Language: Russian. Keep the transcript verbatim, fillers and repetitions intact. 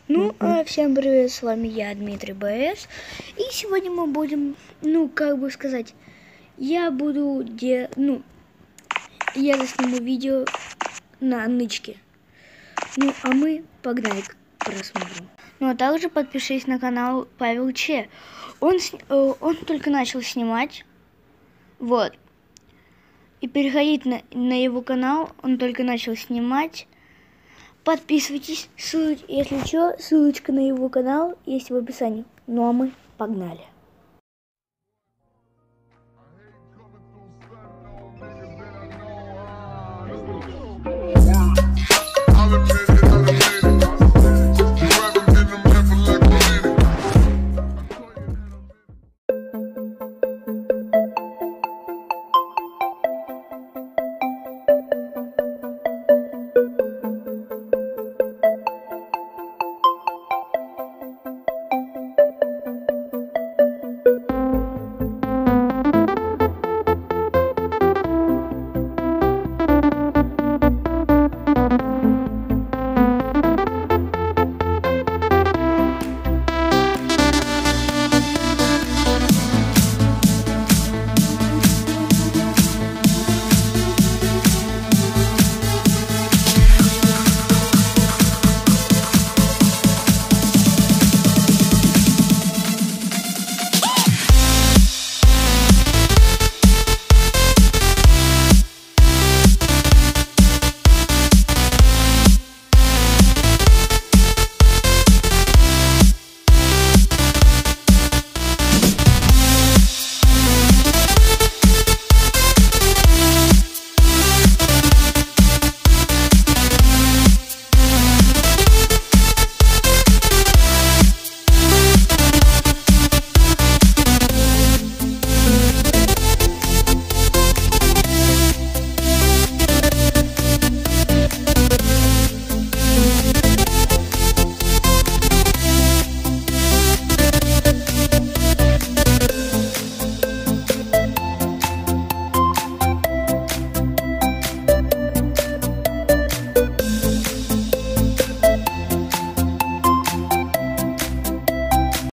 Ну, а всем привет, с вами я, Дмитрий БС. И сегодня мы будем, ну, как бы сказать, я буду, де, ну, я засниму видео на нычке. Ну, а мы погнали к просмотру. Ну, а также подпишись на канал Павел Че. Он, он только начал снимать, вот. И переходить на, на его канал, он только начал снимать. Подписывайтесь, ссылоч... если что, ссылочка на его канал есть в описании. Ну а мы погнали.